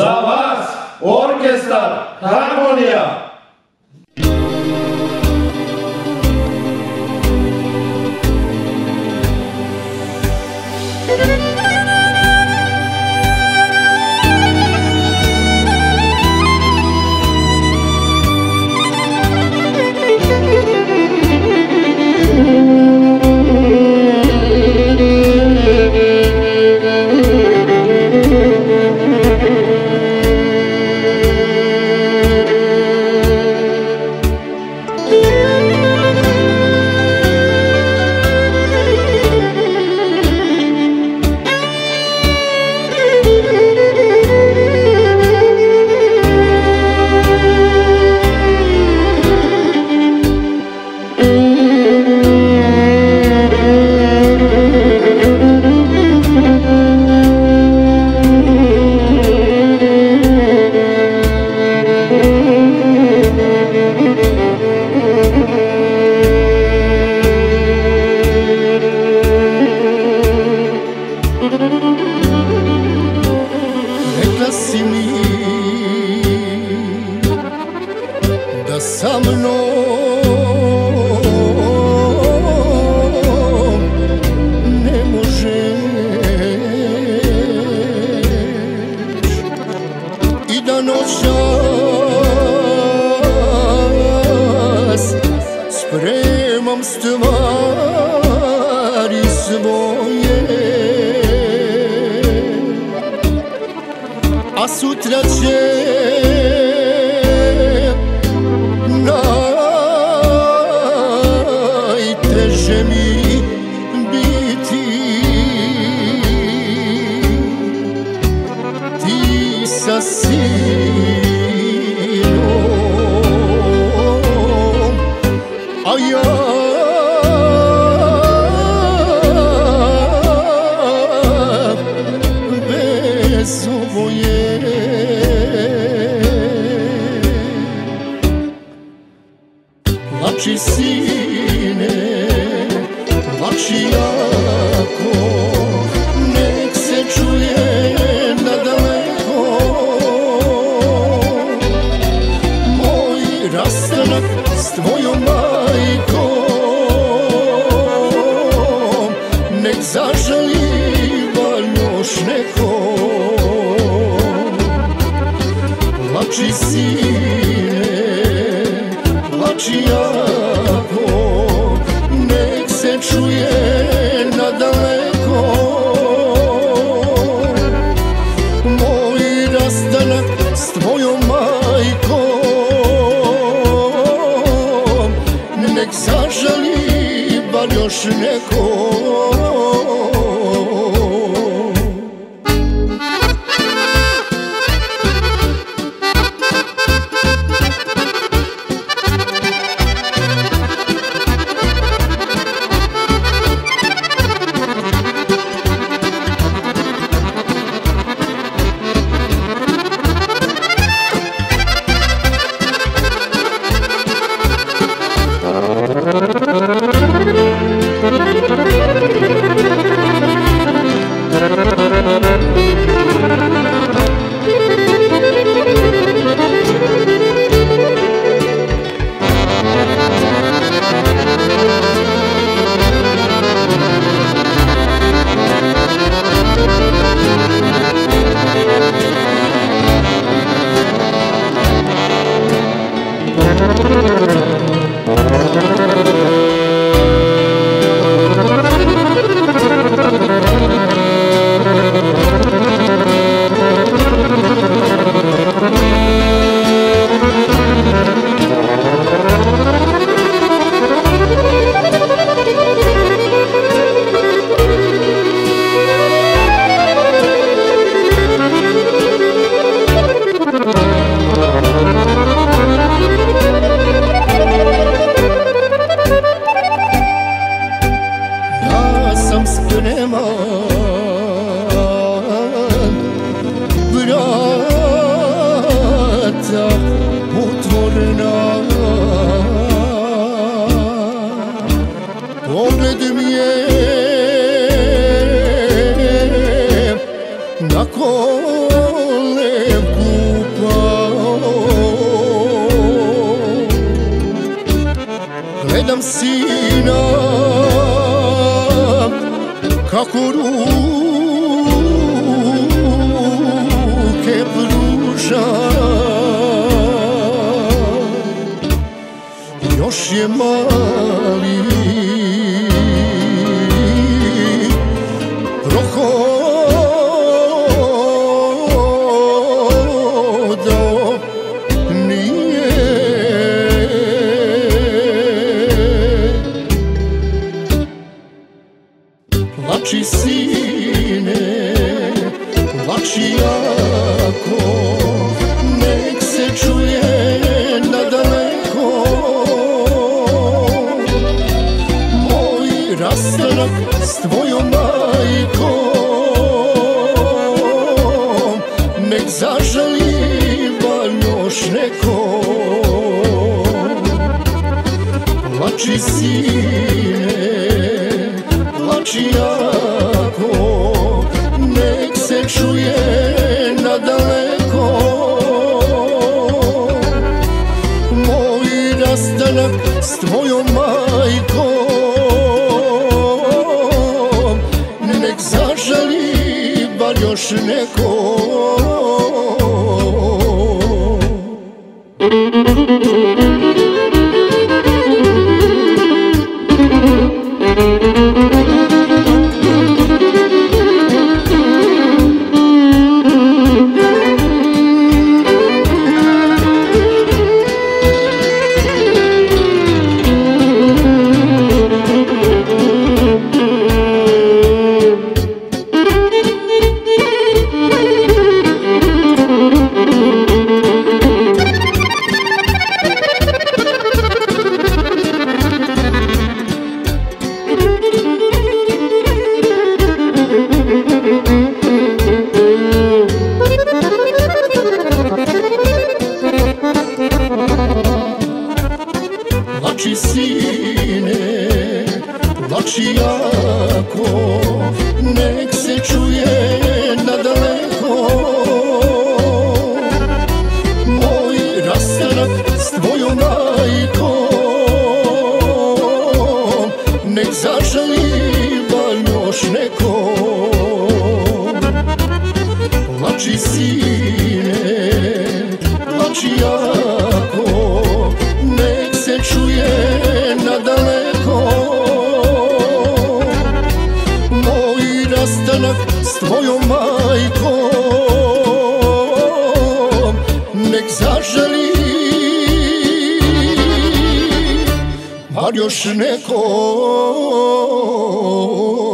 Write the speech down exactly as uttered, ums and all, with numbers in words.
Za vas, orkestar Harmonija! Rekla si mi da sa mnom ne možeš i da noćas spremam stvari svoje, a sutra će najteže mi biti. Ti sa sinom, a ja bez oboje. Plači sine, plači jako, nek se čuje nadaleko. Moj rastanak s tvojom majkom, nek zažali bar još neko. Plači sine, plači jako, nek se čuje nadaleko. Moj rastanak s tvojom majkom, nek zažali bar još neko. Thank you. gledam sina kako ruke pruža, još je mali prohodao nije. Plači sine, plači jako, nek se čuje nadaleko moj rastanak s tvojom majkom, nek zažaliva još neko. Plači sine, plači jako, nek se čuje nadaleko moj rastanak s tvojom majkom, nek zažali bar još neko. Plači sine, plači jako, nek se čuje nadaleko moj rastanak s tvojom majkom, nek zažaliva još neko. Plači sine, plači jako, nek se čuje nadaleko moj rastanak s tvojom majkom, nek zažali bar još neko.